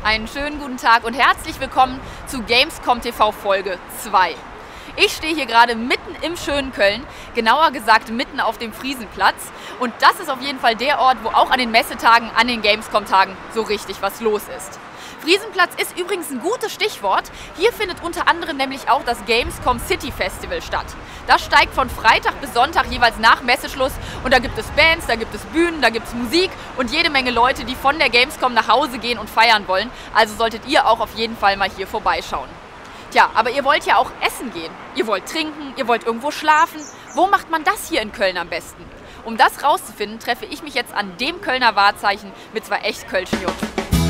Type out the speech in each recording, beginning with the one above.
Einen schönen guten Tag und herzlich willkommen zu Gamescom TV Folge 2. Ich stehe hier gerade mitten im schönen Köln, genauer gesagt mitten auf dem Friesenplatz. Und das ist auf jeden Fall der Ort, wo auch an den Messetagen, an den Gamescom-Tagen so richtig was los ist. Friesenplatz ist übrigens ein gutes Stichwort. Hier findet unter anderem nämlich auch das Gamescom City Festival statt. Das steigt von Freitag bis Sonntag jeweils nach Messeschluss und da gibt es Bands, da gibt es Bühnen, da gibt es Musik und jede Menge Leute, die von der Gamescom nach Hause gehen und feiern wollen. Also solltet ihr auch auf jeden Fall mal hier vorbeischauen. Tja, aber ihr wollt ja auch essen gehen. Ihr wollt trinken, ihr wollt irgendwo schlafen. Wo macht man das hier in Köln am besten? Um das rauszufinden, treffe ich mich jetzt an dem Kölner Wahrzeichen mit zwei echt kölschen Jungs.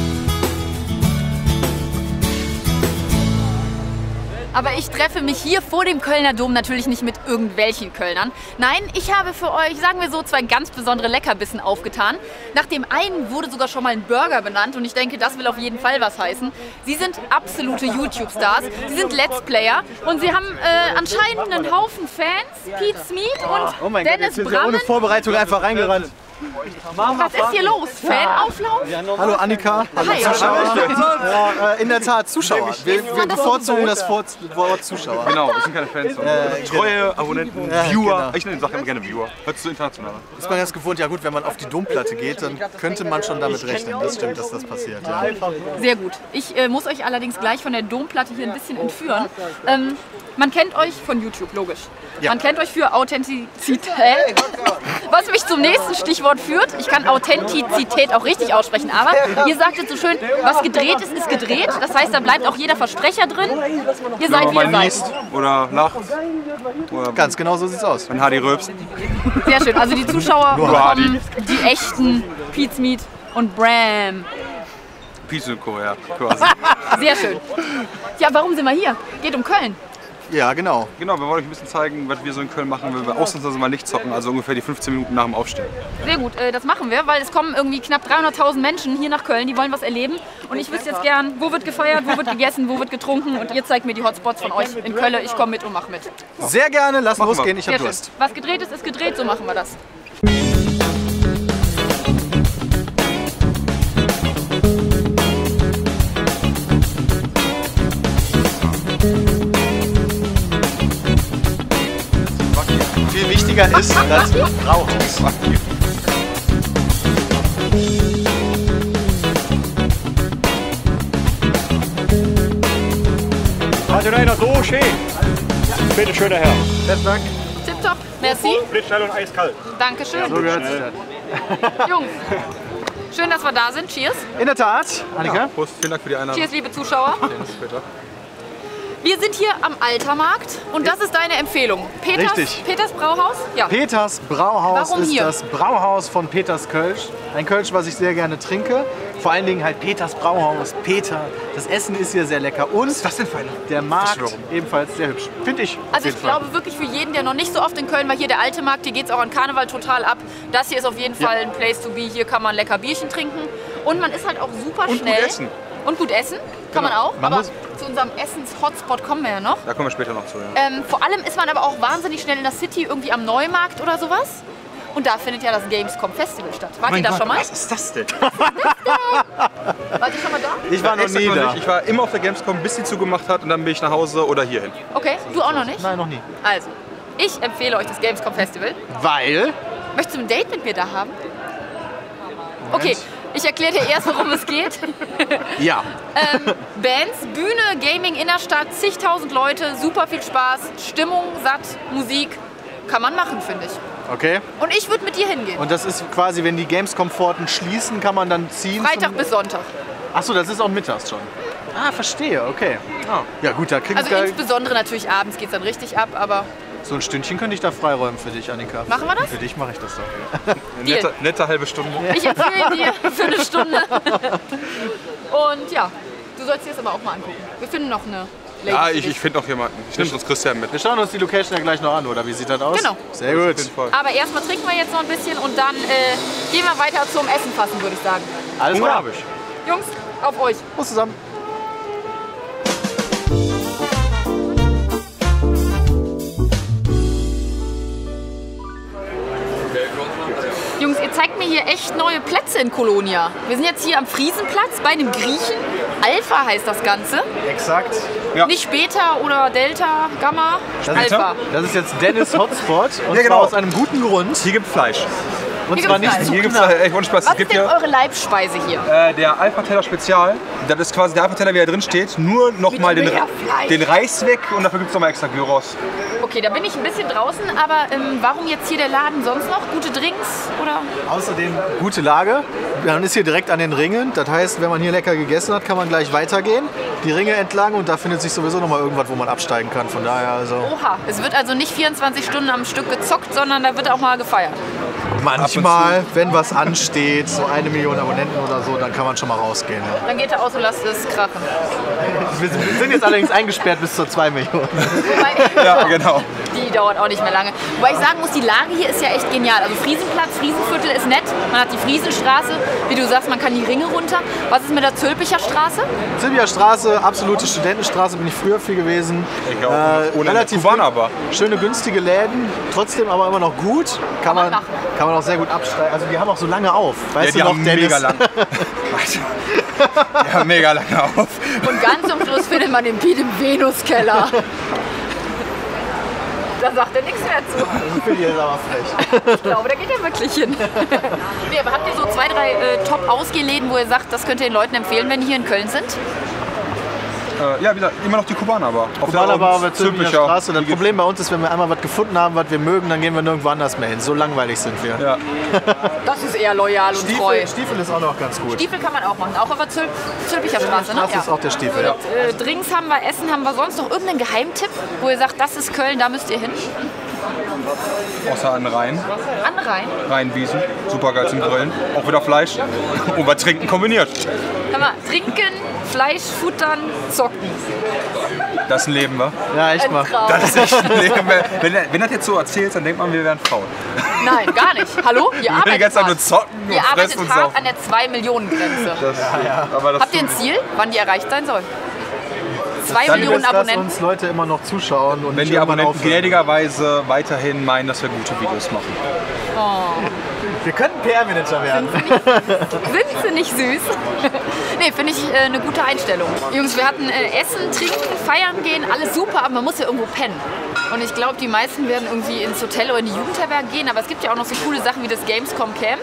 Aber ich treffe mich hier vor dem Kölner Dom natürlich nicht mit irgendwelchen Kölnern. Nein, ich habe für euch, sagen wir so, zwei ganz besondere Leckerbissen aufgetan. Nach dem einen wurde sogar schon mal ein Burger benannt und ich denke, das will auf jeden Fall was heißen. Sie sind absolute YouTube-Stars, sie sind Let's Player und sie haben anscheinend einen Haufen Fans. Pete Smith und Dennis Gott, jetzt ohne Vorbereitung einfach reingerannt. Was ist hier los? Fanauflauf? Hallo Annika, hallo Hi. Zuschauer. Ja, in der Tat, Zuschauer. Wir bevorzugen das Wort Zuschauer. Genau, wir sind keine Fans. Treue Abonnenten, Viewer. Genau. Ich sage immer gerne Viewer. Hört sich so international an. Ist man jetzt gewohnt, ja gut, wenn man auf die Domplatte geht, dann könnte man schon damit rechnen. Das stimmt, dass das passiert. Ja. Sehr gut. Ich muss euch allerdings gleich von der Domplatte hier ein bisschen entführen. Man kennt euch von YouTube, logisch. Ja. Man kennt euch für Authentizität, was mich zum nächsten Stichwort führt. Ich kann Authentizität auch richtig aussprechen, aber ihr sagtet so schön, was gedreht ist, ist gedreht. Das heißt, da bleibt auch jeder Versprecher drin. Ihr seid, wie ihr seid. Niest oder lacht. Oder Ganz genau so sieht's aus. wenn Hardy rülpst. Sehr schön. Also die Zuschauer bekommen die echten Pete Smith und Bram. Peace in Korea, quasi. Sehr schön. Ja, warum sind wir hier? Geht um Köln. Ja, genau. Genau, wir wollen euch ein bisschen zeigen, was wir so in Köln machen, wenn wir ausnahmsweise mal nicht zocken, also ungefähr die 15 Minuten nach dem Aufstehen. Sehr gut, das machen wir, weil es kommen irgendwie knapp 300.000 Menschen hier nach Köln, die wollen was erleben. Und ich wüsste jetzt gern, wo wird gefeiert, wo wird gegessen, wo wird getrunken und ihr zeigt mir die Hotspots von euch in Köln. Ich komme mit und mach mit. Sehr gerne, lass Machen losgehen, ich Sehr hab schön. Durst. Was gedreht ist gedreht, so machen wir das. Viel wichtiger ist das Brauhaus. Also einer so schön. Bitte schön, der Herr. Besten Dank. Tipptopp, merci. Blitzschnell und eiskalt. Dankeschön. So gehört sich das. Jungs, schön, dass wir da sind. Cheers. In der Tat, Annika. Prost, vielen Dank für die Einladung. Cheers, liebe Zuschauer. Bis später. Wir sind hier am Altermarkt und das ist deine Empfehlung. Richtig. Peters Brauhaus? Ja. Peters Brauhaus Warum ist hier? das Brauhaus von Peters Kölsch. Ein Kölsch, was ich sehr gerne trinke. Vor allen Dingen halt Peters Brauhaus, Peter. Das Essen ist hier sehr lecker und Was denn für eine? der Markt warum? ebenfalls sehr hübsch. Finde ich. auf Also jeden ich Fall. glaube wirklich für jeden, der noch nicht so oft in Köln war, hier der alte Markt, hier geht es auch an Karneval total ab. Das hier ist auf jeden Fall ein Place to be. Hier kann man lecker Bierchen trinken und man ist halt auch super Und gut schnell. essen. Und gut essen kann man auch. Man aber muss- zu unserem Essens-Hotspot kommen wir ja noch. Da kommen wir später noch zu. Ja. Vor allem ist man aber auch wahnsinnig schnell in der City, irgendwie am Neumarkt oder sowas. Und da findet ja das Gamescom Festival statt. Wart ihr da schon mal? Was ist das denn? Wart ihr schon mal da? Ich war noch Exakt nie da. nicht. Ich war immer auf der Gamescom, bis sie zugemacht hat und dann bin ich nach Hause oder hierhin. Okay, du auch noch nicht? Nein, noch nie. Also, ich empfehle euch das Gamescom Festival. Weil? Möchtest du ein Date mit mir da haben? Okay, ich erkläre dir erst, worum es geht. Ja. Bands, Bühne, Gaming, Innerstadt, zigtausend Leute, super viel Spaß, Stimmung, satt, Musik. Kann man machen, finde ich. Okay. Und ich würde mit dir hingehen. Und das ist quasi, wenn die Gamescom-Pforten schließen, kann man dann ziehen? Freitag bis Sonntag. Achso, das ist auch mittags schon. Ah, verstehe, okay. Ah. Ja gut, da kriegst Also du insbesondere natürlich abends geht es dann richtig ab, aber so ein Stündchen könnte ich da freiräumen für dich, Annika. Machen wir das? Für dich mache ich das doch. Deal. Nette halbe Stunde. ich empfehle dir für eine Stunde. Und ja, du sollst dir das aber auch mal angucken. Wir finden noch eine Lady. Ja, für ich dich. finde noch jemanden. Ich nehme sonst Christian mit. Wir schauen uns die Location ja gleich noch an, oder wie sieht das aus? Genau. Sehr Auf gut. jeden Fall. Aber erstmal trinken wir jetzt noch ein bisschen und dann gehen wir weiter zum Essen fassen, würde ich sagen. Alles Hunger klar. habe ich. Jungs, auf euch. Prost zusammen. Jungs, ihr zeigt mir hier echt neue Plätze in Kolonia. Wir sind jetzt hier am Friesenplatz bei einem Griechen Alpha heißt das Ganze. Exakt. Ja. Nicht Beta oder Delta, Gamma, Alpha. Das ist jetzt Dennis Hotspot und Ja, genau. zwar aus einem guten Grund. Hier gibt Fleisch. Und Hier zwar gibt's nicht Fleisch. zu Hier gibt knapp. es echt ohne Spaß. Was Es gibt ist denn hier eure Leibspeise hier? der Alpha Teller Spezial. Das ist quasi der Alpha Teller, wie er drin steht. Nur nochmal Mit den, mehr Fleisch. den Reis weg und dafür gibt es nochmal extra Gyros. Okay, da bin ich ein bisschen draußen, aber warum jetzt hier der Laden sonst noch? Gute Drinks oder? Außerdem gute Lage. Man ist hier direkt an den Ringen. Das heißt, wenn man hier lecker gegessen hat, kann man gleich weitergehen. Die Ringe entlang und da findet sich sowieso noch mal irgendwas, wo man absteigen kann. Von daher also Oha, es wird also nicht 24 Stunden am Stück gezockt, sondern da wird auch mal gefeiert. manchmal, wenn was ansteht, so 1 Million Abonnenten oder so, dann kann man schon mal rausgehen. Ja. Dann geht der aus und lasst es krachen. Wir sind jetzt allerdings eingesperrt bis zur 2 Millionen. Wobei, Ja, genau. die dauert auch nicht mehr lange. Wobei ich sagen muss, die Lage hier ist ja echt genial. Also Friesenplatz, Friesenviertel ist nett. Man hat die Friesenstraße. Wie du sagst, man kann die Ringe runter. Was ist mit der Zülpicher Straße? Zülpicher Straße, absolute Studentenstraße, bin ich früher viel gewesen. Ich auch. Ohne Relativ Kubaner aber. schöne, günstige Läden, trotzdem aber immer noch gut. Kann man man auch sehr gut absteigen. Also die haben auch so lange auf. Weißt Ja, die du noch, haben Dennis? mega lang. Ja, mega lange auf. Und ganz zum Schluss findet man den Piet im Venuskeller. Da sagt er nichts mehr zu. Ich finde hier ist aber frech. Ich glaube, da geht er wirklich hin. Nee, aber habt ihr so 2, 3 Top-Ausgehläden, wo ihr sagt, das könnt ihr den Leuten empfehlen, wenn die hier in Köln sind? Ja, wie gesagt, immer noch die Kubaner Bar. Auf Kubaner Bar, der Zülpicher Straße. Das Problem bei uns ist, wenn wir einmal was gefunden haben, was wir mögen, dann gehen wir nirgendwo anders mehr hin. So langweilig sind wir. Ja. Das ist eher loyal und treu. Stiefel ist auch noch ganz gut. Stiefel kann man auch machen, auch auf der Zülpicher Straße, ne? Das ist auch der Stiefel. Ja. Drinks haben wir, Essen haben wir, sonst noch irgendeinen Geheimtipp, wo ihr sagt, das ist Köln, da müsst ihr hin? Außer an Rhein. An Rhein. Rheinwiesen. Super geil zum Grillen. Auch wieder Fleisch. Und was trinken kombiniert. Kann man trinken, Fleisch futtern, zocken. Das ist ein Leben, wa? Ja, echt Ein mal. Traum. Das ist echt ein Leben. Wenn das jetzt so erzählst, dann denkt man, wir wären Frauen. Nein, gar nicht. Hallo? Ihr Wir die arbeitet ganze Zeit nur hart. zocken und Ihr arbeitet fressen und hart saufen. an der 2-Millionen-Grenze. Aber das Habt ihr ein Ziel, wann die erreicht sein soll? 2 Dann Millionen ist, dass Abonnenten. uns Leute immer noch zuschauen und Wenn nicht die irgendwann Abonnenten aufhören. gnädigerweise weiterhin meinen, dass wir gute Videos machen. Wir könnten PR-Manager werden. Sind sie nicht süß? Nee, finde ich eine gute Einstellung. Jungs, wir hatten Essen, Trinken, Feiern gehen, alles super, aber man muss ja irgendwo pennen. Und ich glaube, die meisten werden irgendwie ins Hotel oder in die Jugendherberge gehen, aber es gibt ja auch noch so coole Sachen wie das Gamescom Camp.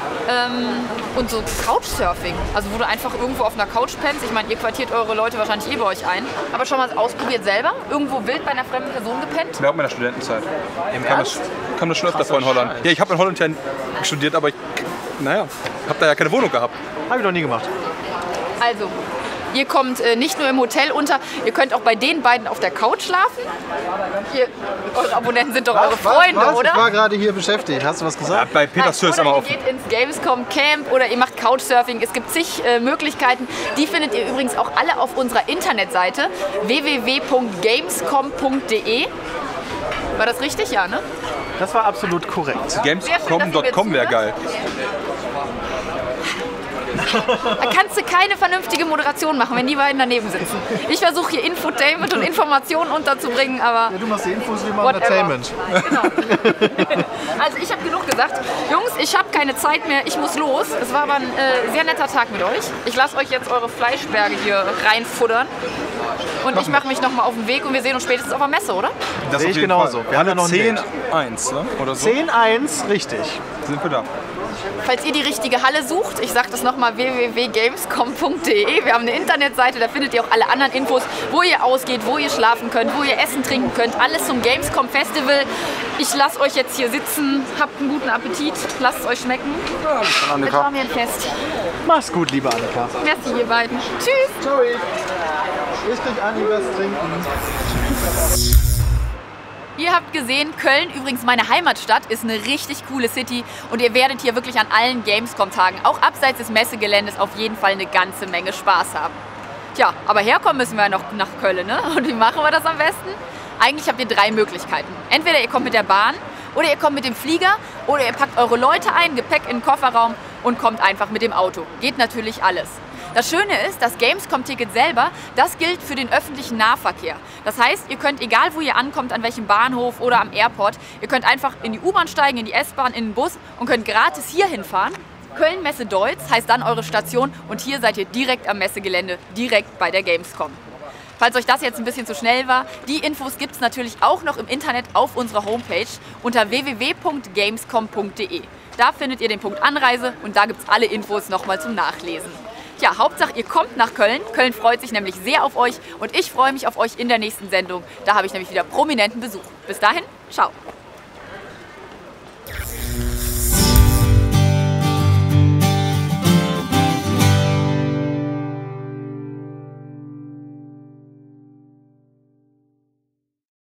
Und so Couchsurfing, also wo du einfach irgendwo auf einer Couch pennst. Ich meine, ihr quartiert eure Leute wahrscheinlich eh bei euch ein. Aber schon mal ausprobiert selber? Irgendwo wild bei einer fremden Person gepennt? Ja, auch in der Studentenzeit. Eben kam das schon öfter vor in Holland. Ja, ich habe in Holland ja studiert, aber ich, naja, habe da ja keine Wohnung gehabt. Habe ich noch nie gemacht. Also, ihr kommt nicht nur im Hotel unter, ihr könnt auch bei den beiden auf der Couch schlafen. Eure Abonnenten sind doch eure Freunde, was? oder? Ich war gerade hier beschäftigt. Hast du was Ja, gesagt? bei Peters Tür ist Oder immer ihr offen. geht ins Gamescom Camp oder ihr macht Couchsurfing. Es gibt zig Möglichkeiten. Die findet ihr übrigens auch alle auf unserer Internetseite www.gamescom.de. War das richtig? Ja, ne? Das war absolut korrekt. Gamescom.com wäre geil. Da kannst du keine vernünftige Moderation machen, wenn die beiden daneben sitzen. Ich versuche hier Infotainment und Informationen unterzubringen, aber Ja, du machst die Infos, wir machen whatever. Entertainment. Genau. Also ich habe genug gesagt. Jungs, ich habe keine Zeit mehr, ich muss los. Es war aber ein sehr netter Tag mit euch. Ich lasse euch jetzt eure Fleischberge hier reinfuttern. Und ich mache mich nochmal auf den Weg und wir sehen uns spätestens auf der Messe, oder? Das Sehe auf ich jeden genauso. Fall. Wir haben ja noch ein 10-1, ne? Oder so 10-1, richtig. sind wir da. Falls ihr die richtige Halle sucht, ich sage das nochmal, www.gamescom.de. Wir haben eine Internetseite, da findet ihr auch alle anderen Infos, wo ihr ausgeht, wo ihr schlafen könnt, wo ihr essen, trinken könnt. Alles zum Gamescom Festival. Ich lasse euch jetzt hier sitzen. Habt einen guten Appetit. Lasst es euch schmecken. Jetzt Annika. machen wir ein Fest. Mach's gut, liebe Annika. Merci, ihr beiden. Tschüss. Ciao. Ich krieg Annikas trinken. Ihr habt gesehen, Köln, übrigens meine Heimatstadt, ist eine richtig coole City und ihr werdet hier wirklich an allen Gamescom-Tagen, auch abseits des Messegeländes, auf jeden Fall eine ganze Menge Spaß haben. Tja, aber herkommen müssen wir ja noch nach Köln, ne? Und wie machen wir das am besten? Eigentlich habt ihr 3 Möglichkeiten. Entweder ihr kommt mit der Bahn oder ihr kommt mit dem Flieger oder ihr packt eure Leute ein, Gepäck in den Kofferraum und kommt einfach mit dem Auto. Geht natürlich alles. Das Schöne ist, das Gamescom-Ticket selber, das gilt für den öffentlichen Nahverkehr. Das heißt, ihr könnt, egal wo ihr ankommt, an welchem Bahnhof oder am Airport, ihr könnt einfach in die U-Bahn steigen, in die S-Bahn, in den Bus und könnt gratis hier hinfahren Köln Messe Deutz heißt dann eure Station und hier seid ihr direkt am Messegelände, direkt bei der Gamescom. Falls euch das jetzt ein bisschen zu schnell war, die Infos gibt es natürlich auch noch im Internet auf unserer Homepage unter www.gamescom.de. Da findet ihr den Punkt Anreise und da gibt es alle Infos nochmal zum Nachlesen. Ja, Hauptsache ihr kommt nach Köln. Köln freut sich nämlich sehr auf euch und ich freue mich auf euch in der nächsten Sendung. Da habe ich nämlich wieder prominenten Besuch. Bis dahin, ciao!